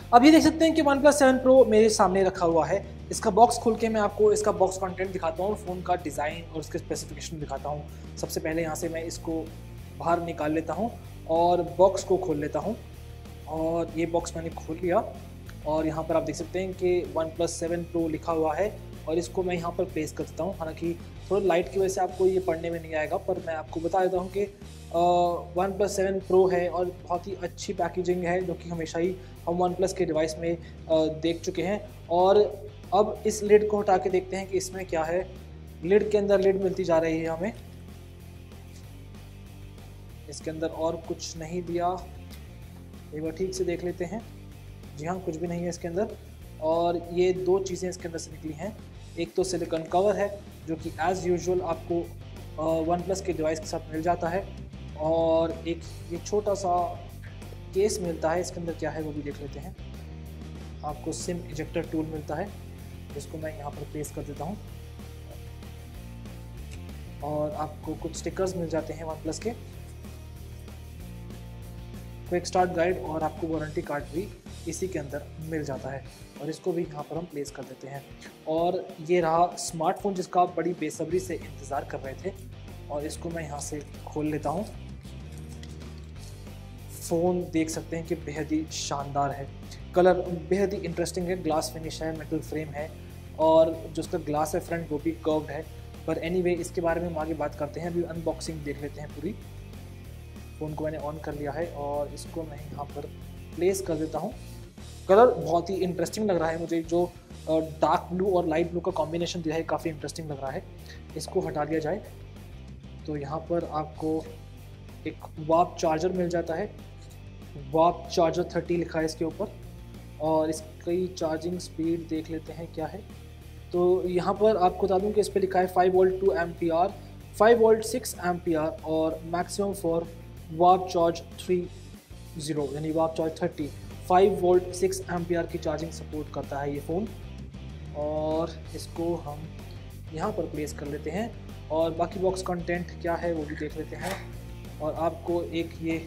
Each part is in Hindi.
अब ये देख सकते हैं कि OnePlus 7 Pro मेरे सामने रखा हुआ है। इसका बॉक्स खोल के मैं आपको इसका बॉक्स कंटेंट दिखाता हूँ, फ़ोन का डिज़ाइन और उसके स्पेसिफिकेशन दिखाता हूँ। सबसे पहले यहाँ से मैं इसको बाहर निकाल लेता हूँ और बॉक्स को खोल लेता हूँ। और ये बॉक्स मैंने खोल लिया और यहाँ पर आप देख सकते हैं कि OnePlus 7 Pro लिखा हुआ है और इसको मैं यहाँ पर प्लेस कर देता हूँ। हालांकि थोड़ा लाइट की वजह से आपको ये पढ़ने में नहीं आएगा, पर मैं आपको बता देता हूँ कि OnePlus 7 Pro है और बहुत ही अच्छी पैकेजिंग है, जो कि हमेशा ही हम OnePlus के डिवाइस में देख चुके हैं। और अब इस लिड को हटा के देखते हैं कि इसमें क्या है। लिड के अंदर लिड मिलती जा रही है हमें, इसके अंदर और कुछ नहीं दिया। एक बार ठीक से देख लेते हैं। जी हाँ, कुछ भी नहीं है इसके अंदर। और ये दो चीज़ें इसके अंदर से निकली हैं। एक तो सिलिकॉन कवर है, जो कि एज़ यूजुअल आपको OnePlus के डिवाइस के साथ मिल जाता है। और एक ये छोटा सा केस मिलता है, इसके अंदर क्या है वो भी देख लेते हैं। आपको सिम इजेक्टर टूल मिलता है, जिसको मैं यहाँ पर प्लेस कर देता हूँ। और आपको कुछ स्टिकर्स मिल जाते हैं OnePlus के, क्विक स्टार्ट गाइड और आपको वारंटी कार्ड भी इसी के अंदर मिल जाता है। और इसको भी यहाँ पर हम प्लेस कर देते हैं। और ये रहा स्मार्टफोन, जिसका आप बड़ी बेसब्री से इंतज़ार कर रहे थे। और इसको मैं यहाँ से खोल लेता हूँ। फ़ोन देख सकते हैं कि बेहद ही शानदार है, कलर बेहद ही इंटरेस्टिंग है, ग्लास फिनिश है, मेटल फ्रेम है और जो उसका ग्लास है फ्रंट वो भी कर्व्ड है। पर एनीवे इसके बारे में हम आगे बात करते हैं। अभी अनबॉक्सिंग देख लेते हैं पूरी। फ़ोन को मैंने ऑन कर लिया है और इसको मैं यहाँ पर प्लेस कर देता हूँ। कलर बहुत ही इंटरेस्टिंग लग रहा है मुझे, जो डार्क ब्लू और लाइट ब्लू का कॉम्बिनेशन दिया है काफ़ी इंटरेस्टिंग लग रहा है। इसको हटा दिया जाए तो यहाँ पर आपको एक वाप चार्जर मिल जाता है। वाप चार्जर 30 लिखा है इसके ऊपर। और इसकी चार्जिंग स्पीड देख लेते हैं क्या है। तो यहाँ पर आपको बता दूँ कि इस पर लिखा है 5 वोल्ट 2 एम्पियर, 5 वोल्ट 6 एम्पियर और मैक्सिमम फॉर वाप चार्ज 30 यानी वाप चार्ज 30। 5 वोल्ट 6 एम्पियर की चार्जिंग सपोर्ट करता है ये फ़ोन। और इसको हम यहाँ पर प्लेस कर लेते हैं और बाकी बॉक्स कंटेंट क्या है वो भी देख लेते हैं। और आपको एक ये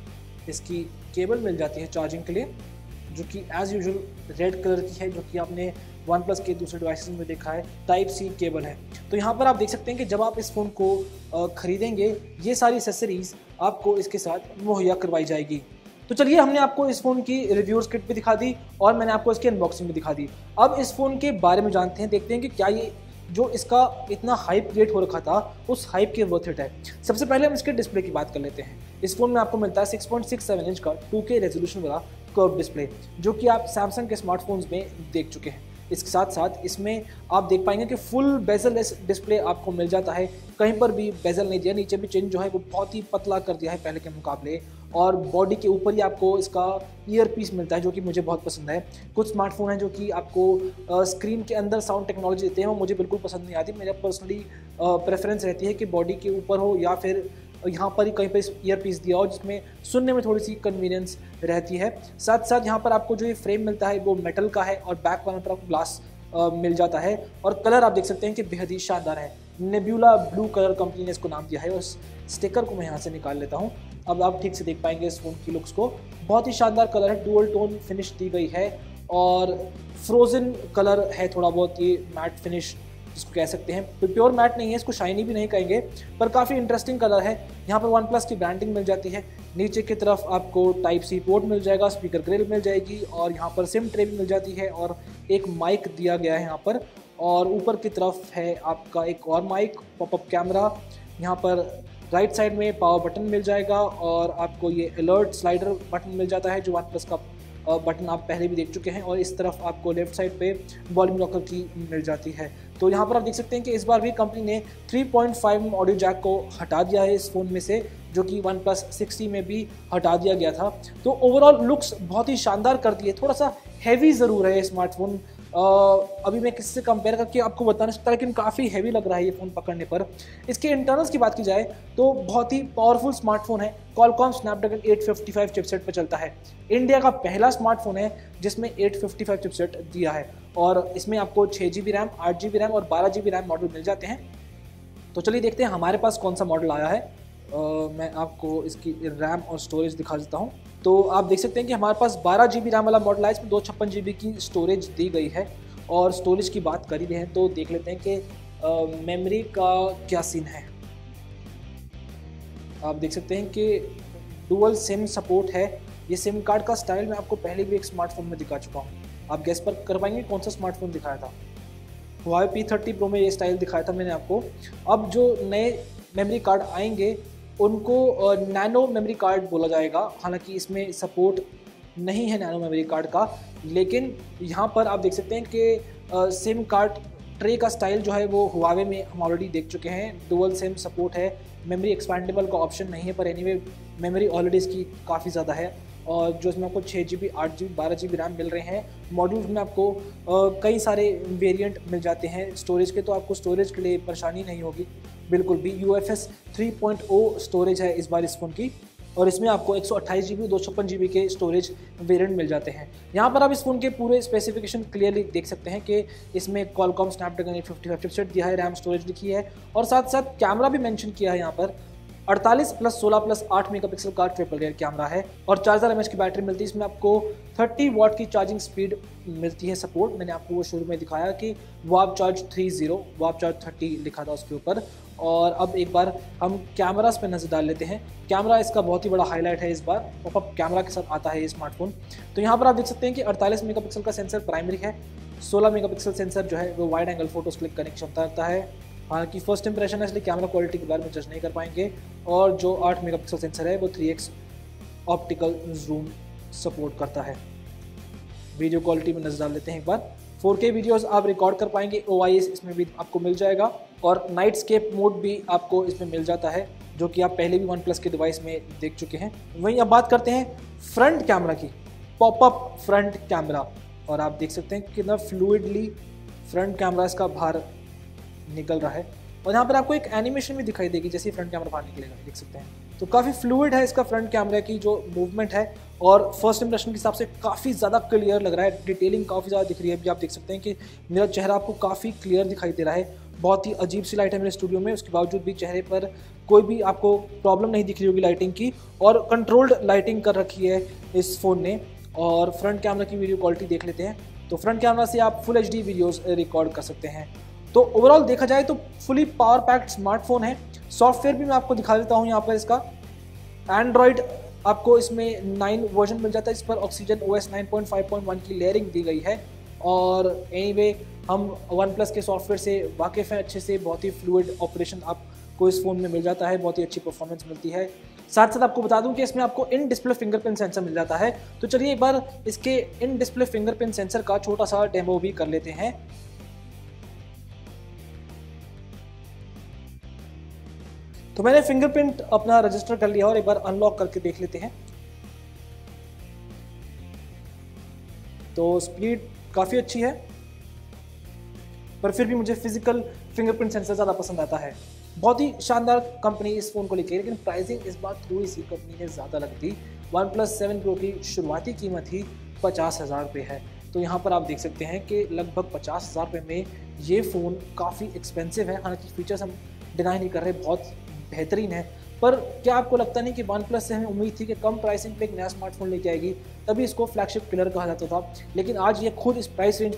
इसकी केबल मिल जाती है चार्जिंग के लिए, जो कि एज़ यूजुअल रेड कलर की है, जो कि आपने OnePlus के दूसरे डिवाइसेस में देखा है। टाइप सी केबल है। तो यहाँ पर आप देख सकते हैं कि जब आप इस फ़ोन को ख़रीदेंगे, ये सारी एक्सेसरीज़ आपको इसके साथ मुहैया करवाई जाएगी। तो चलिए, हमने आपको इस फ़ोन की रिव्यूज़ किट भी दिखा दी और मैंने आपको इसकी अनबॉक्सिंग भी दिखा दी। अब इस फ़ोन के बारे में जानते हैं, देखते हैं कि क्या ये जो इसका इतना हाइप क्रिएट हो रखा था, उस हाइप के वर्थ इट है। सबसे पहले हम इसके डिस्प्ले की बात कर लेते हैं। इस फ़ोन में आपको मिलता है 6.67 इंच का 2K रेजोल्यूशन वाला कर्व डिस्प्ले, जो कि आप सैमसंग के स्मार्टफोन्स में देख चुके हैं। इसके साथ साथ इसमें आप देख पाएंगे कि फुल बेजललेस डिस्प्ले आपको मिल जाता है। कहीं पर भी बेजल नहीं दिया, नीचे भी चिन जो है वो बहुत ही पतला कर दिया है पहले के मुकाबले। और बॉडी के ऊपर ही आपको इसका ईयर पीस मिलता है, जो कि मुझे बहुत पसंद है। कुछ स्मार्टफोन हैं जो कि आपको स्क्रीन के अंदर साउंड टेक्नोलॉजी देते हैं, वो मुझे बिल्कुल पसंद नहीं आती। मेरा पर्सनली प्रेफरेंस रहती है कि बॉडी के ऊपर हो या फिर यहाँ पर ही कहीं पर ईयर पीस दिया हो, जिसमें सुनने में थोड़ी सी कन्वीनियंस रहती है। साथ साथ यहाँ पर आपको जो ये फ्रेम मिलता है वो मेटल का है और बैक वालों पर आपको ग्लास मिल जाता है। और कलर आप देख सकते हैं कि बेहद ही शानदार है। नेब्यूला ब्लू कलर कंपनी ने इसको नाम दिया है। उस स्टिकर को मैं यहाँ से निकाल लेता हूँ। अब आप ठीक से देख पाएंगे इस फोन की लुक्स को। बहुत ही शानदार कलर है, डुअल टोन फिनिश दी गई है और फ्रोजन कलर है, थोड़ा बहुत ये मैट फिनिश जिसको कह सकते हैं। प्योर मैट नहीं है, इसको शाइनी भी नहीं कहेंगे, पर काफ़ी इंटरेस्टिंग कलर है। यहाँ पर OnePlus की ब्रांडिंग मिल जाती है। नीचे की तरफ आपको टाइप सी पोर्ट मिल जाएगा, स्पीकर ग्रिल मिल जाएगी और यहाँ पर सिम ट्रे भी मिल जाती है और एक माइक दिया गया है यहाँ पर। और ऊपर की तरफ है आपका एक और माइक, पॉपअप कैमरा। यहाँ पर राइट साइड में पावर बटन मिल जाएगा और आपको ये अलर्ट स्लाइडर बटन मिल जाता है, जो OnePlus का बटन आप पहले भी देख चुके हैं। और इस तरफ आपको लेफ्ट साइड पे वॉल्यूम लॉकर की मिल जाती है। तो यहाँ पर आप देख सकते हैं कि इस बार भी कंपनी ने 3.5 ऑडियो जैक को हटा दिया है इस फ़ोन में से, जो कि OnePlus 6T में भी हटा दिया गया था। तो ओवरऑल लुक्स बहुत ही शानदार कर दी है। थोड़ा सा हैवी ज़रूर है स्मार्टफोन, अभी मैं किससे कंपेयर करके आपको बता नहीं सकता, लेकिन काफ़ी हैवी लग रहा है ये फ़ोन पकड़ने पर। इसके इंटरनल्स की बात की जाए तो बहुत ही पावरफुल स्मार्टफोन है। Qualcomm Snapdragon 855 चिपसेट पर चलता है। इंडिया का पहला स्मार्टफोन है जिसमें 855 चिपसेट दिया है और इसमें आपको 6GB रैम, 8GB रैम और 12GB रैम मॉडल मिल जाते हैं। तो चलिए देखते हैं हमारे पास कौन सा मॉडल आया है। मैं आपको इसकी रैम और स्टोरेज दिखा देता हूँ। तो आप देख सकते हैं कि हमारे पास 12 GB रैम वाला मॉडल है, इसमें 256 GB की स्टोरेज दी गई है। और स्टोरेज की बात कर ही रहे हैं तो देख लेते हैं कि मेमोरी का क्या सीन है। आप देख सकते हैं कि डुअल सिम सपोर्ट है। ये सिम कार्ड का स्टाइल मैं आपको पहले भी एक स्मार्टफोन में दिखा चुका हूँ। आप गैस पर कर पाएंगे कौन सा स्मार्टफोन दिखाया था? Huawei P30 Pro में ये स्टाइल दिखाया था मैंने आपको। अब जो नए मेमोरी कार्ड आएंगे उनको नैनो मेमोरी कार्ड बोला जाएगा। हालांकि इसमें सपोर्ट नहीं है नैनो मेमोरी कार्ड का, लेकिन यहाँ पर आप देख सकते हैं कि सिम कार्ड ट्रे का स्टाइल जो है वो Huawei में हम ऑलरेडी देख चुके हैं। डुअल सिम सपोर्ट है, मेमोरी एक्सपैंडेबल का ऑप्शन नहीं है, पर एनीवे मेमोरी ऑलरेडी इसकी काफ़ी ज़्यादा है। और जो इसमें आपको 6 GB 8 GB 12 GB रैम मिल रहे हैं। मॉड्यूल्स में आपको कई सारे वेरिएंट मिल जाते हैं स्टोरेज के, तो आपको स्टोरेज के लिए परेशानी नहीं होगी बिल्कुल भी। UFS 3.0 स्टोरेज है इस बार इस फ़ोन की, और इसमें आपको 128 GB 256 GB के स्टोरेज वेरिएंट मिल जाते हैं। यहाँ पर आप इस फ़ोन के पूरे स्पेसिफिकेशन क्लियरली देख सकते हैं कि इसमें Qualcomm Snapdragon 855 चिपसेट दिया है, रैम स्टोरेज लिखी है, और साथ साथ कैमरा भी मेंशन किया है यहाँ पर। 48 + 16 + 8 मेगापिक्सल का ट्रिपल रियर कैमरा है, और 4000 mAh की बैटरी मिलती है। इसमें आपको 30 वाट की चार्जिंग स्पीड मिलती है सपोर्ट। मैंने आपको वो शुरू में दिखाया कि वाप चार्ज 30 वाप चार्ज 30 लिखा था उसके ऊपर। और अब एक बार हम कैमरास पे नज़र डाल लेते हैं। कैमरा इसका बहुत ही बड़ा हाईलाइट है इस बार, पॉपअप कैमरा के साथ आता है ये स्मार्टफोन। तो यहाँ पर आप देख सकते हैं कि 48 मेगापिक्सल का सेंसर प्राइमरी है, 16 मेगापिक्सल सेंसर जो है वो वाइड एंगल फोटोज क्लिक करने की क्षमता रखता है। हालांकि फर्स्ट इंप्रेशन है इसलिए कैमरा क्वालिटी के बारे में जज नहीं कर पाएंगे। और जो 8 मेगापिक्सल सेंसर है वो 3x ऑप्टिकल जूम सपोर्ट करता है। वीडियो क्वालिटी में नजर डाल लेते हैं एक बार। 4K वीडियोस आप रिकॉर्ड कर पाएंगे, OIS इसमें भी आपको मिल जाएगा, और नाइट स्केप मोड भी आपको इसमें मिल जाता है, जो कि आप पहले भी OnePlus के डिवाइस में देख चुके हैं। वहीं अब बात करते हैं फ्रंट कैमरा की, पॉपअप फ्रंट कैमरा। और आप देख सकते हैं कितना फ्लूइडली फ्रंट कैमरा इसका बाहर निकल रहा है, और यहाँ पर आपको एक एनिमेशन भी दिखाई देगी जैसे फ्रंट कैमरा बाहर निकलेगा, देख सकते हैं। तो काफ़ी फ्लूइड है इसका फ्रंट कैमरा की जो मूवमेंट है, और फर्स्ट इंप्रेशन के हिसाब से काफ़ी ज़्यादा क्लियर लग रहा है। डिटेलिंग काफ़ी ज़्यादा दिख रही है। अभी आप देख सकते हैं कि मेरा चेहरा आपको काफ़ी क्लियर दिखाई दे रहा है। बहुत ही अजीब सी लाइट है मेरे स्टूडियो में, उसके बावजूद भी चेहरे पर कोई भी आपको प्रॉब्लम नहीं दिख रही होगी लाइटिंग की, और कंट्रोल्ड लाइटिंग कर रखी है इस फ़ोन ने। और फ्रंट कैमरा की वीडियो क्वालिटी देख लेते हैं। तो फ्रंट कैमरा से आप फुल HD वीडियोज़ रिकॉर्ड कर सकते हैं। तो ओवरऑल देखा जाए तो फुली पावर पैक्ड स्मार्टफोन है। सॉफ्टवेयर भी मैं आपको दिखा देता हूँ यहाँ पर इसका। एंड्रॉयड आपको इसमें 9 वर्जन मिल जाता है। इस पर ऑक्सीजन OS 9.5.1 की लेयरिंग दी गई है। और एनीवे हम OnePlus के सॉफ्टवेयर से वाकिफ़ हैं अच्छे से। बहुत ही फ्लूइड ऑपरेशन आपको इस फ़ोन में मिल जाता है, बहुत ही अच्छी परफॉर्मेंस मिलती है। साथ साथ आपको बता दूं कि इसमें आपको इन डिस्प्ले फिंगरप्रिंट सेंसर मिल जाता है। तो चलिए एक बार इसके इन डिस्प्ले फिंगरप्रिंट सेंसर का छोटा सा डेमो भी कर लेते हैं। तो मैंने फिंगरप्रिंट अपना रजिस्टर कर लिया और एक बार अनलॉक करके देख लेते हैं। तो स्पीड काफ़ी अच्छी है, पर फिर भी मुझे फिजिकल फिंगरप्रिंट सेंसर ज़्यादा पसंद आता है। बहुत ही शानदार कंपनी इस फ़ोन को लेकर, लेकिन प्राइसिंग इस बार थोड़ी सी कंपनी ने ज़्यादा लग दी। OnePlus 7 Pro की शुरुआती कीमत ही 50,000 रुपये है। तो यहाँ पर आप देख सकते हैं कि लगभग 50,000 रुपये में ये फ़ोन काफ़ी एक्सपेंसिव है। हालांकि फीचर्स हम डिनाई नहीं कर रहे, बहुत बेहतरीन है। पर क्या आपको लगता नहीं कि OnePlus से हमें उम्मीद थी कि कम प्राइसिंग पे एक नया स्मार्टफोन लेके आएगी, तभी इसको फ्लैगशिप किलर कहा जाता था। लेकिन आज ये खुद इस प्राइस रेंज